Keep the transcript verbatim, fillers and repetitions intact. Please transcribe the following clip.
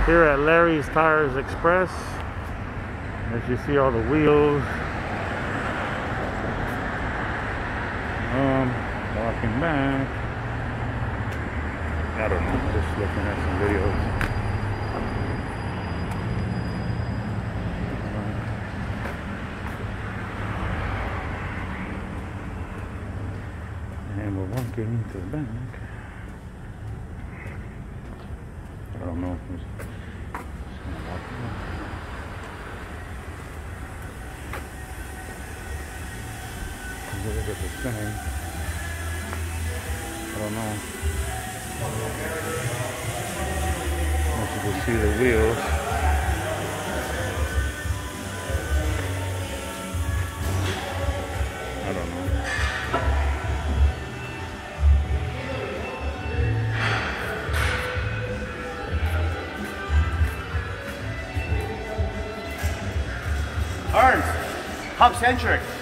Here at Larry's Tires Express, as you see all the wheels. Um, walking back. I don't know, just looking at some videos. And we're walking to the back. I don't know if it's look at the thing. I don't know. As you can see the wheels. I don't know. Arms, hub centric.